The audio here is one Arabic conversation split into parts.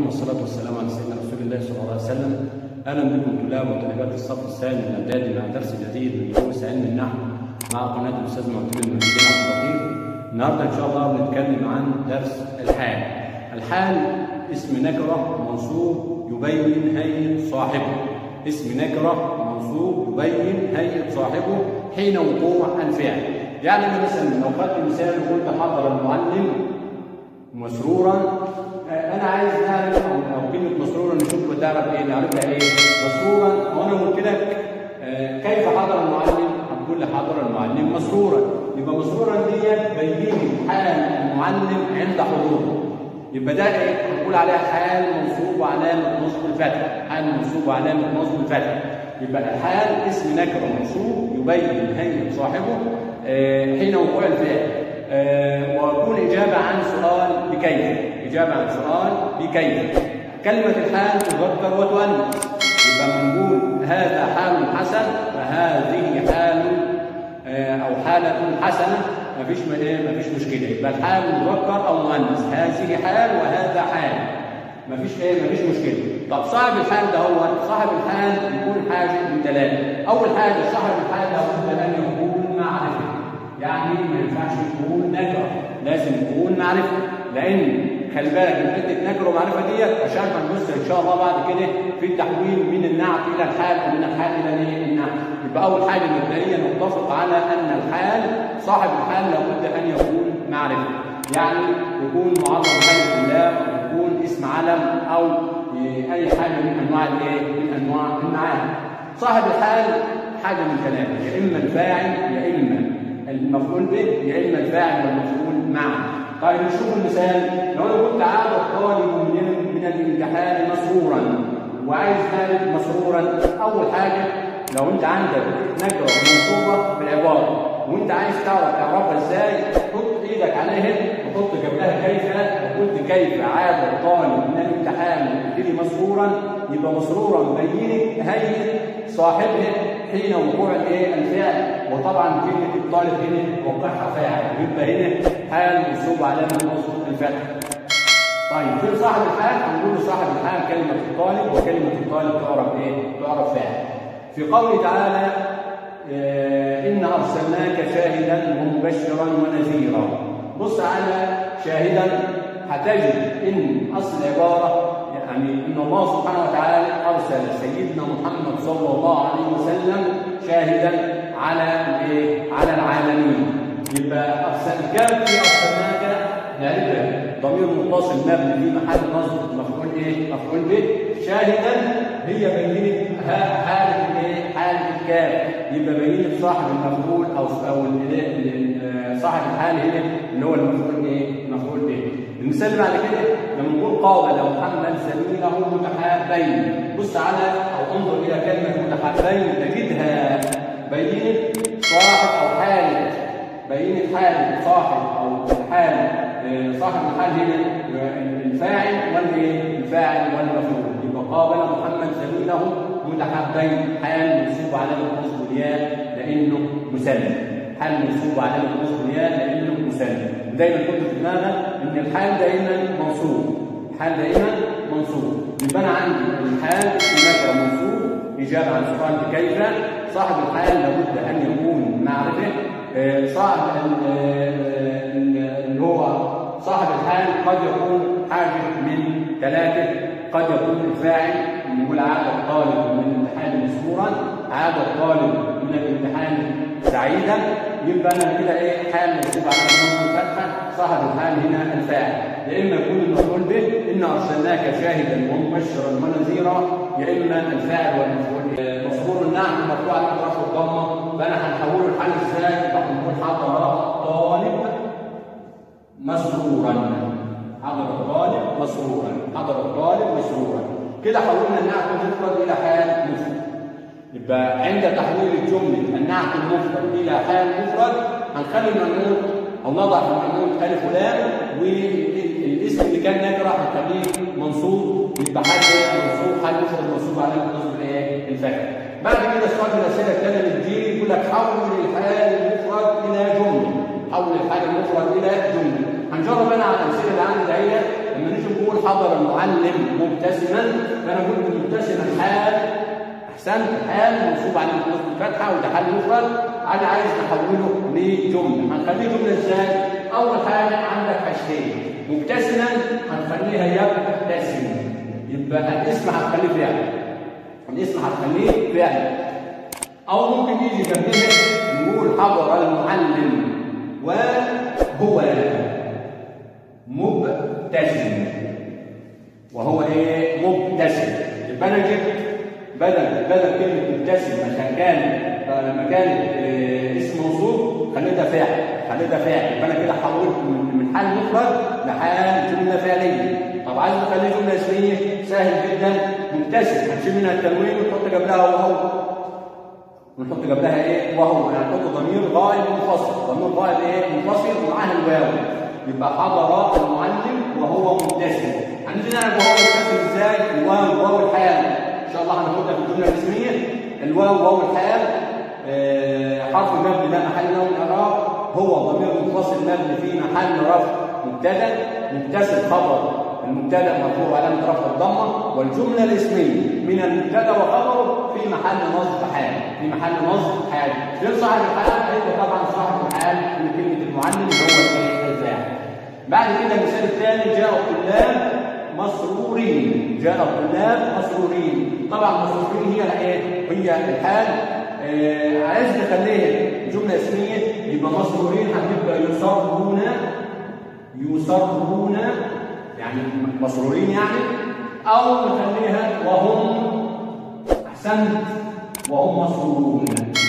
الرحيم والصلاة والسلام على سيدنا رسول الله صلى الله عليه وسلم. أهلا بكم طلاب وطالبات الصف الثاني من الإعدادي مع درس جديد من دروس علم النحو مع قناة الأستاذ معتمد المهندسين عبد اللطيف. النهارده إن شاء الله بنتكلم عن درس الحال. الحال اسم نكرة منصوب يبين هيئة صاحبه. اسم نكرة منصوب يبين هيئة صاحبه حين وقوع الفعل. يعني أنا مثلا لو خدت مثال وقلت حضر المعلم مسرورا، انا عايز نعرف او كلمه مسرورا نشوف تعرف ايه، نعرفها ايه مسرورا. وانا قلت لك كيف حضر المعلم، هتقول لي حضر المعلم مسرورا. يبقى مسرورا ديت بين حال المعلم عند حضوره. يبقى ده ايه؟ هنقول عليها حال منصوب وعلامه نصب الفتح. حال منصوب وعلامه نصب الفتح. يبقى الحال اسم نكره منصوب يبين هيئه صاحبه حين وقوع الفعل. ويكون إجابة عن سؤال بكيف. إجابة عن سؤال بكيف. كلمة الحال تذكر وتؤنث. يبقى بنقول هذا حال حسن وهذه حال أو حالة حسنة، مفيش مشكلة. يبقى الحال مذكر أو مؤنث، هذه حال وهذا حال، مفيش مشكلة. طب صاحب الحال ده هو صاحب الحال يكون حاجة من ثلاثة. أول حاجة صاحب الحال لابد أن يكون معرفة. يعني ما ينفعش يكون نكره، لازم يكون معرفه. لان خلي بالك من حته نكره ومعرفه ديت عشان هنبص ان شاء الله بعد كده في التحويل من النعت الى الحال ومن الحال الى النعت. يبقى اول حاجه مبدئيا نتفق على ان الحال صاحب الحال لابد ان يكون معرفه، يعني يكون معرض بألف الله، يكون اسم علم او اي حاجه من انواع من انواع المعاني. صاحب الحال حاجه من ثلاثه، يا اما الفاعل يا اما المفعول به يا اما الفاعل والمفعول معا. طيب نشوف المثال. لو انا قلت عاد الطالب من الامتحان مسرورا وعايز ذلك مسرورا، اول حاجه لو انت عندك نكره منصوبه في العباره وانت عايز تعرفها ازاي، حط ايدك عليها وحط قبلها كيف. وقلت كيف عاد الطالب من الامتحان وتبتدي مسرورا، يبقى مسرورا بينت هيئه صاحبها حين وقوع الفعل. وطبعا كلمه الطالب هنا وقعها فاعل، يبقى هنا حال منصوب علامه نصب الفتح. طيب في صاحب الحال هنقول صاحب الحال كلمه الطالب، وكلمه الطالب تعرف فاعل. في قوله تعالى إن أرسلناك شاهدا ومبشرا ونذيرا. بص على شاهدا، هتجد إن أصل العبارة يعني إن الله سبحانه وتعالى أرسل سيدنا محمد صلى الله عليه وسلم شاهدا على العالمين. يبقى كان في أرسلناك نعرفها ضمير متصل مبني في محل نصب مفعول به. شاهدا هي بينت حالة الكاف، يبقى بينت صاحب المفعول او صاحب الحال هنا اللي هو المفعول به. المثال اللي بعد كده لما نقول قابل محمد زميله متحابين. بص على او انظر الى كلمه متحابين تجدها بينت صاحب او حاله، بينت حاله صاحب او حاله صاحب الحال هنا الفاعل والمفعول. يبقى قابل محمد زميله متحابين، حال منصوب علامه نصب الياء لانه مسلم. حال منصوب علامه نصب الياء لانه مسلم. دايما كنت في دماغك ان الحال دائما منصوب. يبقى انا عندي الحال نكره منصوب اجابه عن سؤال بكيف. صاحب الحال لابد ان يكون معرفه. صاحب اللي هو صاحب الحال قد يكون حاجه من ثلاثه. قد يكون الفاعل، نقول عاد الطالب من الامتحان مسرورا، عاد الطالب من الامتحان سعيدا. يبقى انا كده حال منصوب على نصب الفتحه. صاحب الحال هنا الفاعل، يا اما يكون المفعول به ان ارسلناك شاهدا ومبشرا ونذيرا، يا اما الفاعل والمفعول. مسرور النعم مرفوع على اطراف الضمه، فانا هنحوله الحال ازاي؟ هنقول حضر الطالب مسرورا. حضر الطالب مسرورا. كده حولنا النعت المفرد الى حال مفرد. يبقى عند تحويل الجمله النعت المفرد الى حال مفرد هنخلي المنعوت او نضع في المنعوت الف ولام، والاسم اللي كان نكره هنخليه منصوب. يبقى حال حال مفرد منصوب على نصب الفتح. بعد كده سؤال من الاسئله الثانيه اللي بتجي يقول لك حول الحال المفرد الى جمله. هنجرب انا على الامثله اللي عندي ديت لما نيجي نقول حضر المعلم مبتسما، فانا قلت مبتسما حال، احسنت، حال منصوب على الفتحه وده حال مفرد، انا عايز نحوله لجمله. هنخليه جمله ازاي؟ اول حاجه عندك حاجتين، مبتسما هنخليها يبتسم، يبقى الاسم هتخليه فعل، الاسم هتخليه فعل. او ممكن يجي جنبها نقول حضر المعلم وهو مبتسم، وهو ايه؟ مبتسم. يبقى انا جبت بدل كلمه مبتسم لما كانت اسم موصول خليتها فاعل، يبقى انا كده حولت من حال مفرد لحال جمله فعليه. طب عايز نخلي جمله اسميه، سهل جدا، مبتسم هنشيل منها التنوين ونحط قبلها وهو، ونحط قبلها ايه؟ وهو، يعني نحط ضمير غائب منفصل، ضمير غائب ايه؟ منفصل ومعاه الواو، يبقى حضر المعلم وهو مبتسم. هنيجي نعرف وهو مبتسم ازاي؟ الواو واو الحال، ان شاء الله هناخدها في الجمله الاسميه. الواو واو الحال حرف مبني لا محل له من الاعراب، هو ضمير منفصل مبني في محل رفع مبتدا، مبتسم خبر، المبتدا مرفوع علامه رفع الضمه، والجمله الاسميه من المبتدا وخبره في محل نصب حال، فين صاحب الحال؟ هيبقى طبعا صاحب الحال من كلمه المعلم اللي هو الفاعل. بعد كده المثال الثاني، جاء الطلاب مسرورين، طبعا مسرورين هي الحال. عايز نخليها جمله اسميه، يبقى مسرورين هتبقى يسرون يعني مسرورين يعني، او نخليها وهم، احسنت، وهم مسرورون،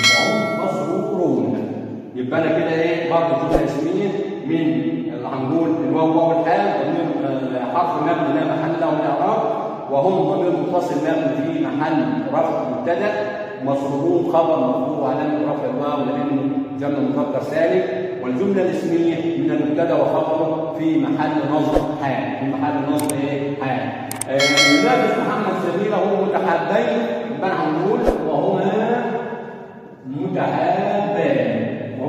يبقى انا كده ايه؟ برضه جمله اسميه من اللي هنقول الواو واو الحال، ضمير حرف مبني لا محل له من الاعراب، وهم ضمير متصل مبني في محل رفع مبتدا، مسرورون خبر مرفوع علامه رفع الواو لانه جمع مذكر سالم، والجمله الاسميه من المبتدا وخبره في محل نصب حال، حال. ينافس محمد سبيله متحابين، يبقى هنقول وهما متحابان،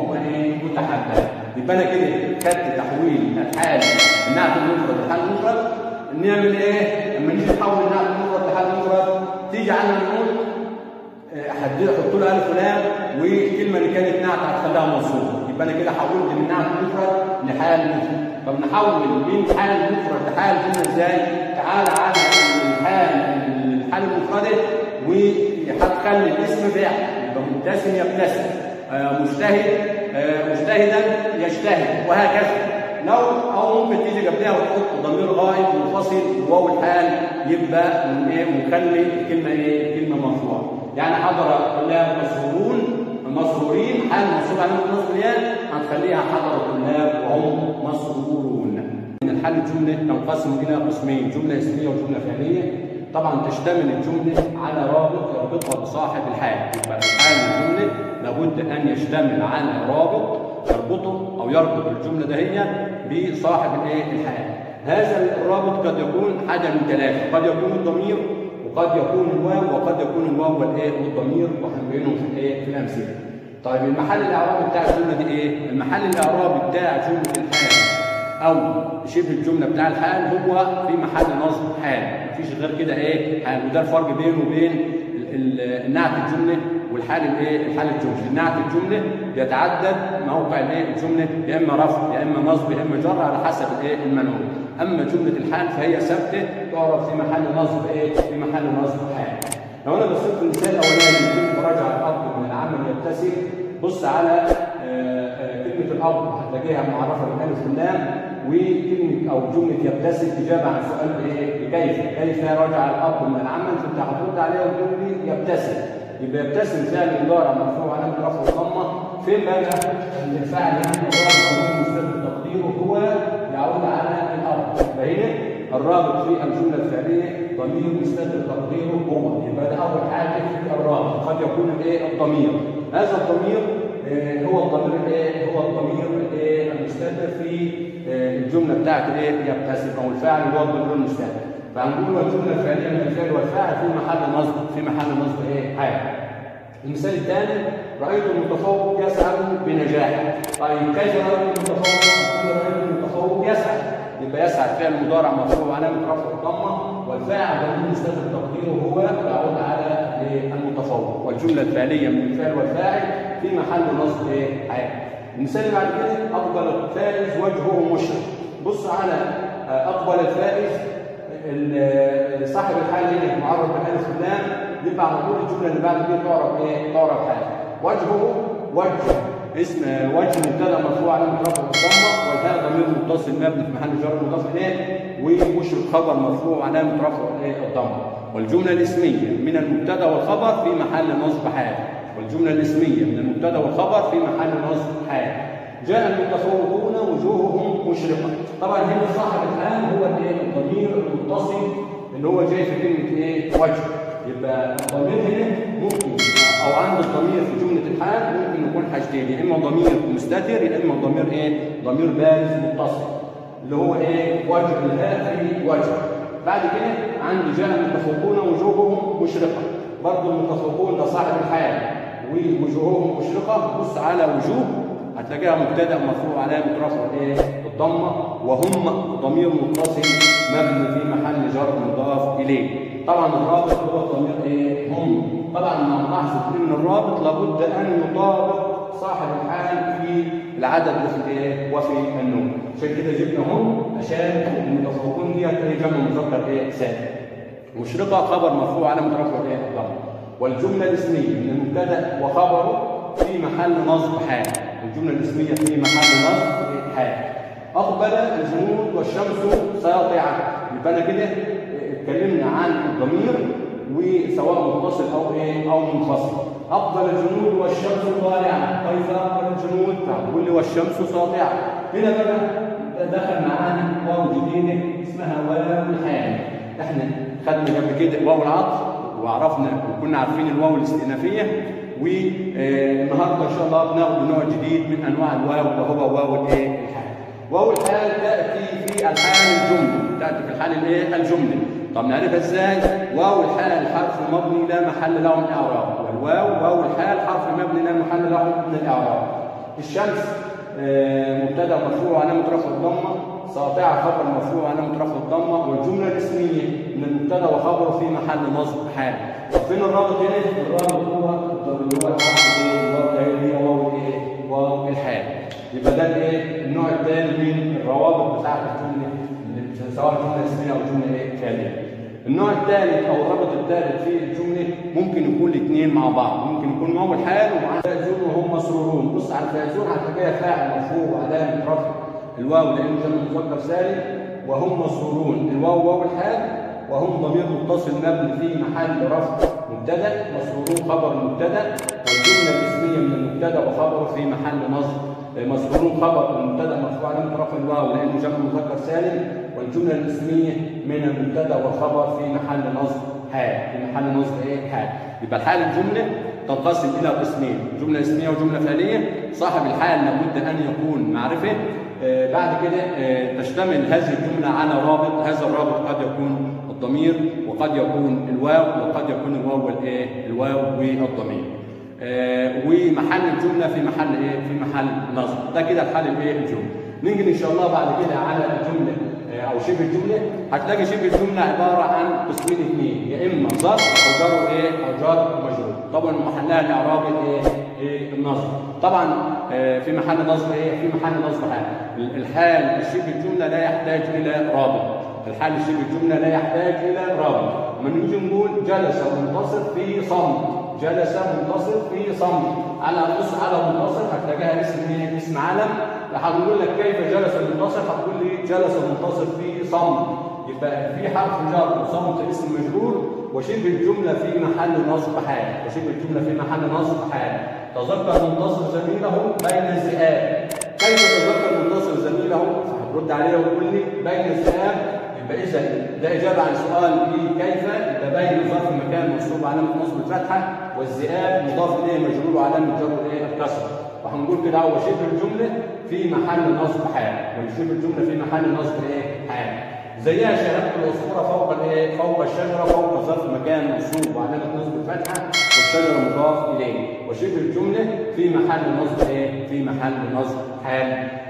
يبقى انا كده خدت تحويل الحال النعت المفرد لحال مفرد. نعمل ايه؟ لما نيجي نحول النعت المفرد لحال مفرد، تيجي عندنا نقول احط له الف ولام، والكلمه اللي كانت نعت هتخليها منصوبه، يبقى انا كده حولت من نعت مفرد لحال مفرد. طب نحول من حال مفرد لحال جمله ازاي؟ تعالى على الحال المفرده وهتخلي الاسم فعل، يبقى مبتسم يبتسم، مجتهدا يجتهد، وهكذا. او ممكن تيجي قبلها وتحط ضمير غائب منفصل وواو الحال، يبقى ونخلي الكلمه مرفوعه. يعني حضر الطلاب مسرورين حال منصوب علامه نصب الياء، هنخليها حضر الطلاب وهم مسرورون. من الحال الجمله تنقسم الى قسمين، جمله اسميه وجمله فعليه. طبعا تشتمل الجمله على رابط يربطها بصاحب الحال، يبقى الحال الجمله لابد ان يشتمل على رابط يربطه او يربط الجمله دهيا بصاحب الحال. هذا الرابط قد يكون حاجه من ثلاثه، قد يكون الضمير، وقد يكون الواو، وقد يكون الواو والضمير، وهنبينهم في الامثله. طيب المحل الاعرابي بتاع الجمله دي ايه؟ المحل الاعرابي بتاع جمله الحال او شبه الجمله بتاع الحال هو في محل نصب حال، مفيش غير كده حال. وده الفرق بينه وبين نعت الجمله والحال الحال الجمله. نعت الجمله بيتعدد موقع الجمله، يا اما رفع يا اما نصب يا اما جر على حسب المنعوت. اما جمله الحال فهي ثابته تعرف في محل نصب في محل نصب حال. لو انا بصيت في المثال الاولاني كلمه رجع الاب من العمل يبتسم، بص على كلمه الاب هتلاقيها معرفه بالالف واللام، وكلمه او جمله يبتسم اجابه عن سؤال كيف رجع الاب من العمل، فانت هترد عليها وتقول لي يبتسم. يبقى يبتسم فعل مضارع مرفوع علامه رفع الضمه. فين بقى الفعل المضارع مستتر تقديره هو يعود على الاب، فهنا الرابط في الجمله الفعليه ضمير مستتر تقديره هو، يبقى ده اول حاجه في الرابط. قد يكون الضمير، هذا الضمير هو الضمير المستتر في الجمله بتاعت يبتسم، او الفاعل اللي هو الضمير المستتر. فهنقول الجمله الفعليه من الفعل والفاعل في محل نصب حال. المثال الثاني، رايت المتفوق يسعد بنجاح. طيب كيف رايت المتفوق؟ رايت المتفوق يسعد، يبقى يسعد فعل مضارع مرفوع وعلامه رفعه الضمه، والفاعل ضمير مستتر تقديره هو يعود على المتفوق، والجمله الفعليه من الفعل والفاعل في محل نصب حال. المثال اللي بعد كده اقبل الفائز وجهه مشرق. بص على اقبل الفائز صاحب الحال هنا معرف بالالف واللام، يبقى على طول الجمله اللي بعد كده تعرف تعرف حال. وجهه وجه اسم وجه مبتدا مرفوع علامه رفعه الضمه، والهاء ضمير متصل مبني في محل جر مضاف اليه، ومشرق خبر مرفوع وعلامه رفعه الضمه. والجمله الاسميه من المبتدا والخبر في محل نصب حال. والجمله الاسميه من المبتدا والخبر في محل نصب حال. جاء المتفوقون وجوههم مشرقه. طبعا هنا صاحب الحال هو الضمير المتصل اللي هو جاي في كلمه وجه. يبقى الضمير هنا ممكن او عند الضمير في جمله الحال ممكن يكون حاجتين، يا اما ضمير مستتر يا اما ضمير ضمير بارز متصل اللي هو وجه الهاء في وجه. بعد كده عندي جاء المتفوقون وجوههم مشرقه. برضه المتفوقون ده صاحب الحال ووجوههم مشرقه. بص على وجوه هتلاقيها مبتدا مرفوع علامه رفعه الضمه، وهم ضمير متصل مبني في محل جر مضاف اليه. طبعا الرابط هو الضمير هم. طبعا لما نلاحظ ان الرابط لابد ان يطابق صاحب الحال في العدد وفي النون. عشان كده جبنا هم عشان المتفوقون دي جمع مذكر سالم. مشرقه خبر مرفوع علامه رفعه الضمه. والجمله الاسميه من المبتدا وخبره في محل نصب حال. الجمله الاسميه في محل نصب حال. اقبل الجنود والشمس ساطعه. يبقى انا كده اتكلمنا عن الضمير وسواء متصل او منفصل. اقبل الجنود والشمس طالعه. كيف اقبل الجنود؟ فهتقول لي والشمس ساطعه. هنا بقى دخل معانا واو جديده اسمها واو الحال. احنا خدنا قبل كده واو العطف وعرفنا وكنا عارفين الواو الاستئنافيه، والنهارده ان شاء الله بناخد نوع جديد من انواع الواو وهو واو الحال. واو الحال تاتي في الحال الجمله، تاتي في الحال الجمله. طب نعرفها ازاي؟ واو الحال حرف مبني لا محل له من الاعراب، والواو واو الحال حرف مبني لا محل له من الاعراب. الشمس مبتدا مرفوع علامه رفع الضمه، ساطعه خبر مرفوع علامه رفع الضمه، والجمله الاسميه من المبتدا وخبره في محل نصب حال. فين الرابط هنا؟ الرابط هو الحرف واو الحال. يبقى ده النوع الثاني من الروابط بتاعت الجمله سواء جمله اسميه او جمله فعليه. النوع الثالث او الرابط الثالث في الجمله ممكن يكون الاثنين مع بعض، ممكن يكون واو الحال ومعاه فائزون وهم مسرورون. بص على الفائزون هتلاقيها فاعل مرفوع وعلامه رفع الواو لانه جمع مذكر سالم، وهم مسرورون الواو واو الحال، وهم ضمير متصل مبني في محل رفع مبتدا، مسرورون خبر مبتدا، والجمله الاسميه من المبتدا وخبره في محل نصب. مسرورون خبر المبتدا مرفوع علامه رفع الواو لانه جمع مذكر سالم، والجمله الاسميه من المبتدا والخبر في محل نصب حال، في محل نصب حال. يبقى الحال الجمله تنقسم الى قسمين، جمله اسميه وجمله فعليه. صاحب الحال لابد ان يكون معرفه. بعد كده تشتمل هذه الجمله على رابط، هذا الرابط قد يكون الضمير وقد يكون الواو وقد يكون الواو والضمير. ومحل الجمله في محل في محل نصب. ده كده الحال الجمله. نيجي ان شاء الله بعد كده على الجمله او شبه الجمله. هتلاقي شبه الجمله عباره عن قسمين اثنين، يا اما ظرف او جر او جار ومجرور. طبعا محلها الاعرابي النصب. طبعا في محل نصب في محل نصب حال. الحال شبه الجمله لا يحتاج الى رابط. الحال شبه الجمله لا يحتاج الى رابط. لما نيجي نقول جلس منتصر في صمت، جلس منتصر في صمت، على بص على منتصر هتلاقيها اسم علم. هنقول لك كيف جلس المنتصر، هتقول لي جلس المنتصر في صمت. يبقى في حرف جر وصمت اسم مجرور، وشبه الجمله في محل نصب حال، وشبه الجمله في محل نصب حال. تذكر منتصر زميله بين الذئاب. كيف تذكر منتصر زميله؟ هترد عليه وتقول لي بين الذئاب. يبقى اذا ده اجابه عن سؤال كيف. يبقى بين ظرف مكان منصوب علامه نصب الفتحه، والذئاب مضاف اليه مجرور وعلامه جره الكسره. وهنقول كده هو شبه الجمله في محل نصب حال، شبه الجمله في محل نصب حال. زيها شهاده العصفوره فوق الشجره، فوق ظرف مكان منصوب وعلامه نصب الفتحه والشجره مضاف اليه، وشبه الجمله في محل نصب في محل نصب حال.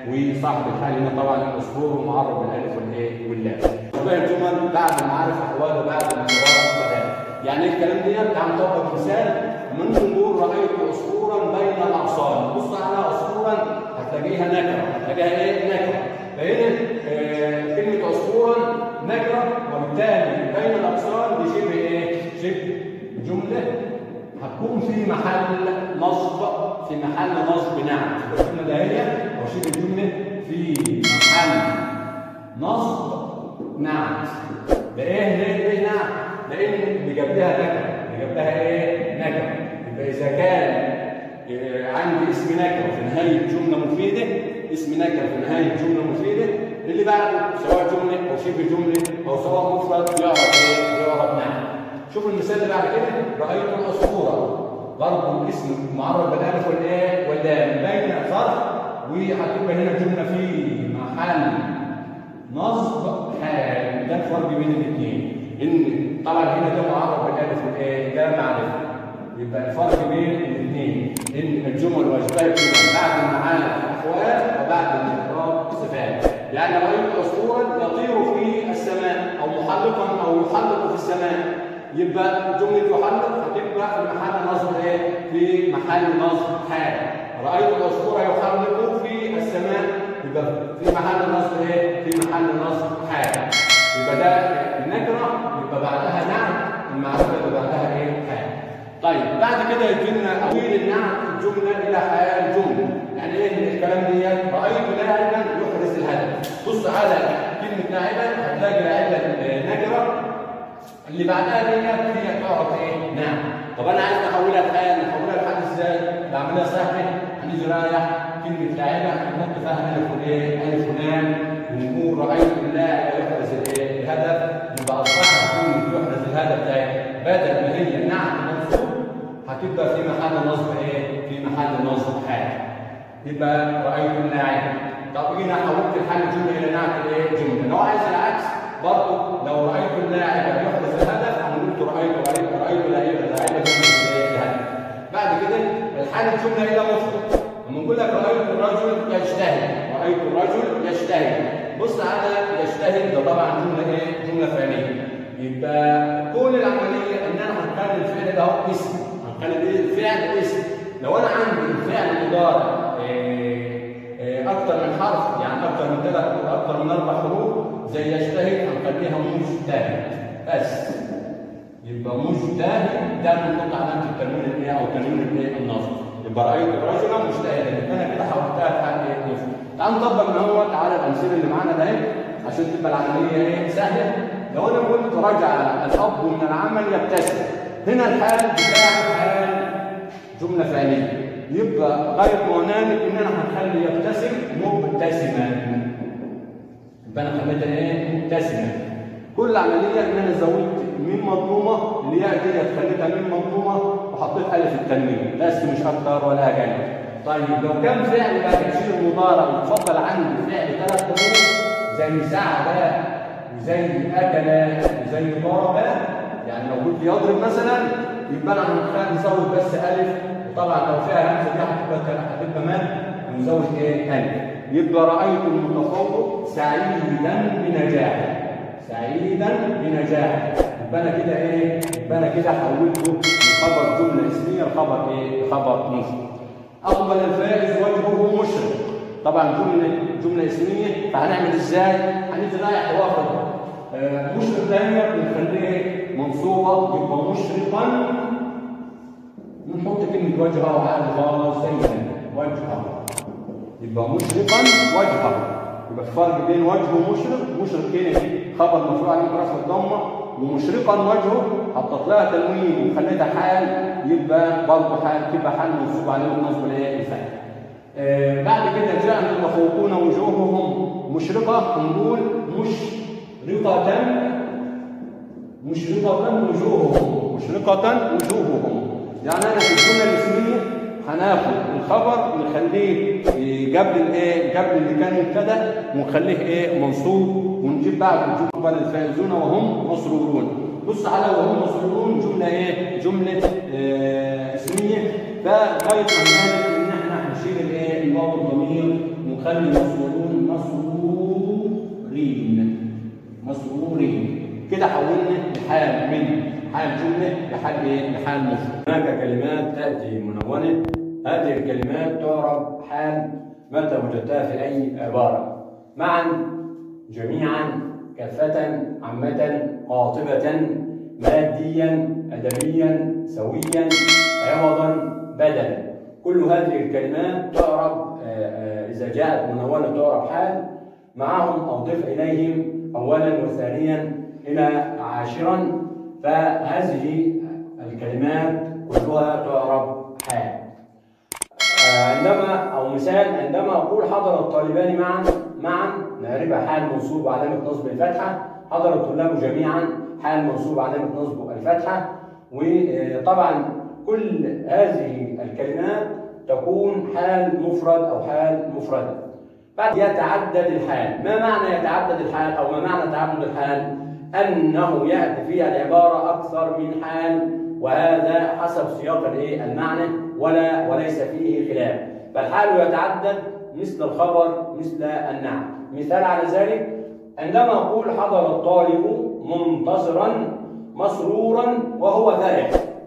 وصاحب الحال هنا طبعا العصفور ومعرب بالالف والايه واللام. شبه الجمل بعد المعارف احوال وبعد الانصراف صفات. يعني ايه الكلام ده؟ تعال نطبق مثال. لما نقول رايت عصفورا بين الاغصان، بص على عصفورا هتلاقيها نكره، هتلاقيها ايه؟ نكره. فهنا كلمه عصفورا نكره، وبالتالي بين الاغصان دي شبه ايه؟ شبه جمله هتكون في محل نصب، في محل نصب نعت. الجمله ده هي او شبه الجمله في محل نصب نعت. ده ايه؟ ليه نعت؟ لان اللي جنبها نكره، اللي جنبها ايه؟ نكره. يبقى اذا كان عندي اسم نكره في نهايه جمله مفيده، اسم نكره في نهايه جمله مفيده، اللي بعده سواء جمله او شبه جمله او سواء مفرد يعرف ايه؟ يعرف نعت. شوف المثال اللي بعد كده، رايت العصفور، برضه اسم معرب بالالف والايه؟ واللام، بين ظرف وهتبقى هنا جمله في محل نصب حال. ده الفرق بين الاثنين، ان طبعا هنا ده معرب بالالف والايه؟ ده معرفه. يبقى الفرق بين الاثنين ان الجمل واشباه الجمل بعد المعارف احوال وبعد الاعراب صفات. يعني رايت عصفورا يطير في السماء او محلقا او يحلق في السماء، يبقى جمله يحلق هتبقى في محل نصب ايه؟ في محل نصب حال. رايت العصفور يحلق في السماء، يبقى في محل نصب ايه؟ في محل نصب حال. يبقى ده النكره، يبقى بعدها نعت، المعرفه اللي بعدها ايه؟ حال. طيب بعد كده يجينا تحويل النعت الجمله الى حال جمله. يعني ايه الكلام دي؟ رايت لاعبا يحرز الهدف. بص على كلمه لاعبا هتلاقي لاعبا نكره، اللي بعدها دي هي تعرف ايه؟ نعم. طب انا عايز احولها لحال، نحولها لحال ازاي؟ بعملها سهله، هنيجي رايح كلمه لاعبا هنحط فيها الف وايه؟ الف ولام، ونقول رايت اللاعب يحرز الايه؟ الهدف. يبقى اصبحت كلمه يحرز الهدف ده بدل ما هي نعت منصوب هتبقى في محل نصب ايه؟ في محل نصب حال. يبقى رايت اللاعب. طب هنا حولت الحال الجمله الى نعت ايه؟ جمله. لو عايز العكس برضه، لو رايت اللاعب يحرز الهدف هنقول رايت لاعبا يحرز الهدف. بعد كده الحال الجمله الى مفرد. لما نقول لك رايت الرجل يجتهد، رايت الرجل يجتهد، بص على يجتهد ده طبعا جمله ايه؟ جمله فعليه. يبقى كل العمليه ان انا هنخلي الفعل ده هو اسم، هنخلي الفعل اسم. لو انا عندي الفعل مضارع اكثر من حرف، يعني اكثر من 3 اكثر من 4 حروف زي يجتهد هنخليها مجتهد بس. يبقى مجتهد ده بنحط علامه التنوين الايه؟ او تنوين الايه؟ النصب. يبقى رايت رجلا مجتهدا، يبقى انا كده حولتها لحال ايه؟ نصب. تعال نطبق من هو على الامثله اللي معانا ده عشان تبقى العمليه ايه؟ سهله. لو انا قلت رجع الاب من العمل يبتسم، هنا الحال بتاع حال جمله فعليه، يبقى غير هنالك ان انا هنخلي يبتسم مبتسما. يبقى انا خليتها ايه؟ مبتسما. كل عمليه ان انا زودت من مضمومه، الياء ديت خليتها من مضمومه وحطيت الف التنوين بس، مش اكتر ولا اقل. طيب لو كان فعل بقى كثير مضارع وتفضل عندي فعل 3 حروف زي سعد وزي اكل وزي ضرب، يعني لو قلت يضرب مثلا يبقى انا هنزود بس الف، وطبعا لو فيها همزه تحت هتبقى مد ونزود ايه؟ الف. يبقى رايت المتفوق سعيدا بنجاح، سعيدا بنجاح. يبقى انا كده ايه؟ يبقى انا كده حولته من خبر جمله اسميه لخبر ايه؟ خبر مفرد. اقبل الفائز وجهه مشرق، طبعا جمله اسميه، فهنعمل ازاي؟ هنيجي رايح واخد مشرق دايما ونخليه منصوبه، يبقى مشرقا، ونحط كلمه وجهه عادي خالص زي وجهه، يبقى مشرقا وجهه. يبقى الفرق بين وجهه ومشرق، مشرق هنا خبر مرفوع عليه برفع الضمه، ومشرقا وجهه حطيت لها تنوين وخليتها حال، يبقى برضه حال، تبقى حال منصوب عليه النصب الايه؟ الفعل. بعد كده جاء المتفوقون وجوههم مشرقه، نقول مشرقه وجوههم، مشرقه وجوههم. يعني انا في الجمله الاسميه هناخد الخبر نخليه قبل الايه؟ قبل اللي كان مبتدا ونخليه ايه؟ منصوب، ونجيب بعد الجمله الفائزون وهم مسرورون. بص على وهم مسرورون جمله ايه؟ جمله اسميه. فغايه من ذلك ان احنا هنشيل الايه؟ الواو الضمير هنخلي مسرورون مسرورين كده حولنا الحال من حال جمله لحال ايه؟ لحال مفرد. هناك كلمات تاتي منونه، هذه الكلمات تعرب حال متى وجدتها في اي عباره: معا، جميعا، كافه، عامه، قاطبه، ماديا، ادبيا، سويا، عوضا، بدلا. كل هذه الكلمات تعرب اذا جاءت منونه تعرب حال، معهم اضف اليهم اولا وثانيا الى عاشرا، فهذه الكلمات كلها تعرب حال. عندما اقول حضر الطالبان معا نعربها حال منصوب وعلامه نصب الفتحه، حضر الطلاب جميعا حال منصوب وعلامه نصب الفتحه. وطبعا كل هذه الكلمات تكون حال مفرد او حال مفرده. بعد يتعدد الحال. ما معنى يتعدد الحال او ما معنى تعدد الحال؟ انه ياتي في العباره اكثر من حال، وهذا حسب سياق المعنى وليس فيه خلاف. فالحال يتعدد مثل الخبر مثل النعت. مثال على ذلك: عندما اقول حضر الطالب منتصرا مسرورا وهو فرح.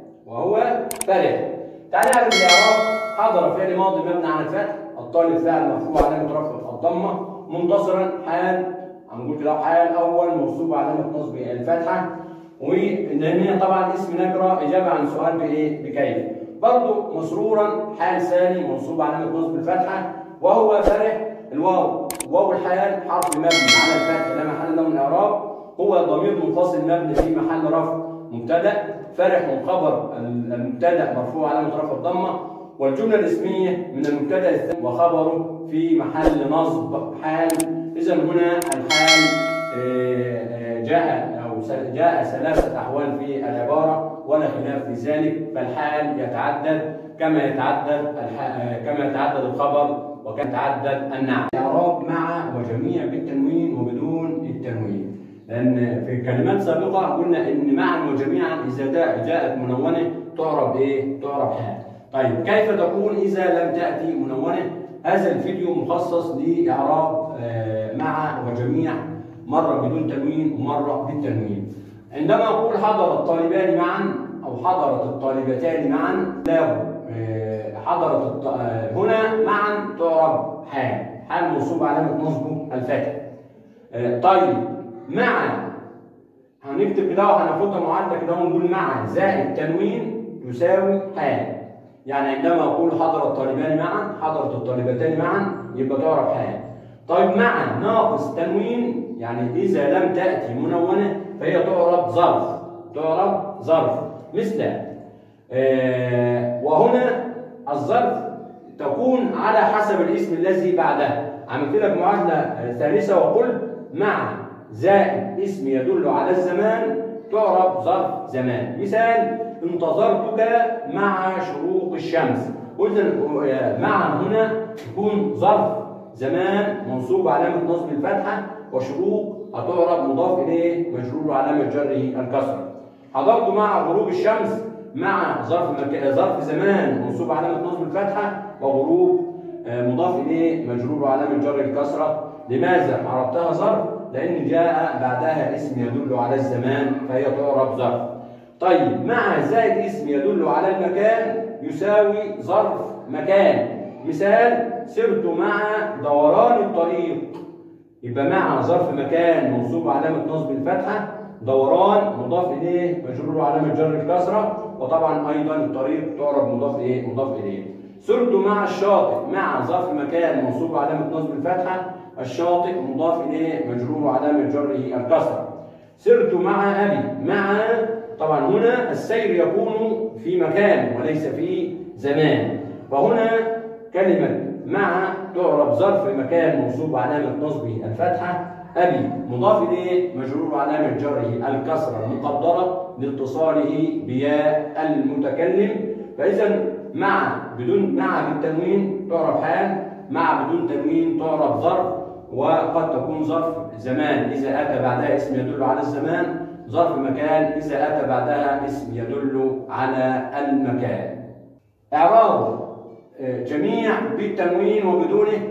تعالى نعرف الاعراب. حضر فعل ماضي مبني على الفتح، الطالب فعل مرفوع علامه رفعه الضمه، منتصرا حال، هنقول كده حال اول منصوب علامه نصب الفتحه، ولان طبعا اسم نكره اجابه عن سؤال بكيف. برضه مسرورا حال ثاني منصوب علامه نصب الفتحه، وهو فرح واو الحال حرف مبني على الفتح لا محل له من اعراب، هو ضمير منفصل مبني في محل رفع مبتدا، فرح خبر المبتدا مرفوع علامه رفع الضمه، والجمله الاسميه من المبتدا الثاني وخبره في محل نصب حال. اذا هنا الحال جاء ثلاثه احوال في العباره ولا خلاف في ذلك، فالحال يتعدد كما يتعدد الخبر وكما يتعدد النعت. اعراب مع وجميع بالتنوين وبدون التنوين، لان في كلمات سابقه قلنا ان معا وجميعا اذا جاءت منونه تعرب تعرب حال. طيب كيف تكون اذا لم تاتي منونه؟ هذا الفيديو مخصص لاعراب مع وجميع، مره بدون تنوين ومره بالتنوين. عندما اقول حضر الطالبان معا او حضرت الطالبتان معا، حضرت هنا معا تعرب حال منصوب علامه نصبه الفتح. طيب مع هنكتب كده وهناخدها معادله كده ونقول مع زائد تنوين يساوي حال. يعني عندما اقول حضر الطالبان معا، حضرت الطالبتان معا، يبقى تعرب حال. طيب مع ناقص تنوين، يعني اذا لم تاتي منونه فهي تعرب ظرف مثل وهنا الظرف تكون على حسب الاسم الذي بعدها. عملت لك معادله ثالثه وقلت مع زائد اسم يدل على الزمان تعرب ظرف زمان. مثال: انتظرتك مع شروق الشمس. قلت مع هنا تكون ظرف زمان منصوب علامه نصب الفتحه، وشروق هتعرب مضاف اليه مجرور علامه جره الكسره. حضرت مع غروب الشمس، مع ظرف زمان منصوب علامه نصب الفتحه، وغروب مضاف اليه مجرور علامه جر الكسره. لماذا عرفتها ظرف؟ لان جاء بعدها اسم يدل على الزمان فهي تعرب ظرف. طيب مع زائد اسم يدل على المكان يساوي ظرف مكان. مثال: سرت مع دوران الطريق. يبقى مع ظرف مكان منصوب علامه نصب الفتحه، دوران مضاف اليه مجرور علامه جر الكسره، وطبعا ايضا الطريق تعرب مضاف اليه. سرت مع الشاطئ، مع ظرف مكان منصوب علامه نصب الفتحه، الشاطئ مضاف اليه مجرور علامه جره الكسره. سرت مع ابي، مع طبعا هنا السير يكون في مكان وليس في زمان، فهنا كلمه مع تعرب ظرف مكان منصوب علامه نصبه الفتحه، ابي مضاف اليه مجرور علامه جره الكسره المقدره لاتصاله بياء المتكلم. فاذا مع بالتنوين تعرب حال، مع بدون تنوين تعرب ظرف، وقد تكون ظرف زمان اذا اتى بعدها اسم يدل على الزمان، ظرف مكان اذا اتى بعدها اسم يدل على المكان. اعراب جميع بالتنوين وبدونه.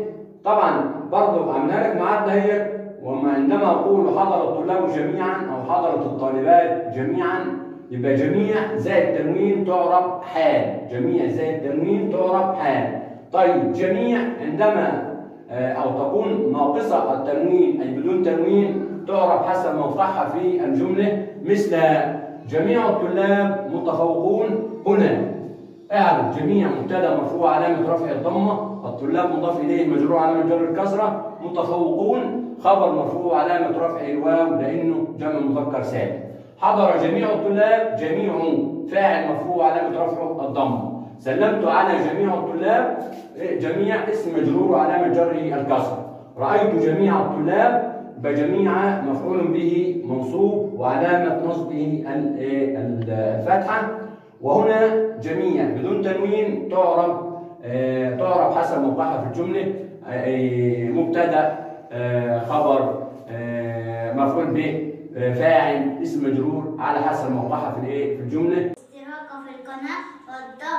طبعا برضه عاملها لك معادله هي، وعندما اقول حضر الطلاب جميعا او حضرت الطالبات جميعا، يبقى جميع زائد تنوين تعرب حال، جميع زائد تنوين تعرب حال. طيب جميع عندما او تكون ناقصه التنوين اي بدون تنوين تعرب حسب موقعها في الجمله، مثل جميع الطلاب متفوقون هنا. اعرف جميع مبتدا مرفوع علامه رفع الضمه، الطلاب مضاف اليه مجرور علامه جر الكسره، متفوقون خبر مرفوع علامه رفع الواو لانه جمع مذكر سالم. حضر جميع الطلاب، جميع فاعل مرفوع علامه رفعه الضمه. سلمت على جميع الطلاب، جميع اسم مجرور علامه جره الكسره. رايت جميع الطلاب، بجميع مفعول به منصوب وعلامه نصبه الفتحه. وهنا جميع بدون تنوين تعرب حسب موقعها في الجمله، مبتدا خبر مفعول به فاعل اسم مجرور على حسب موقعها في الجمله. اشتراك في القناه والضغط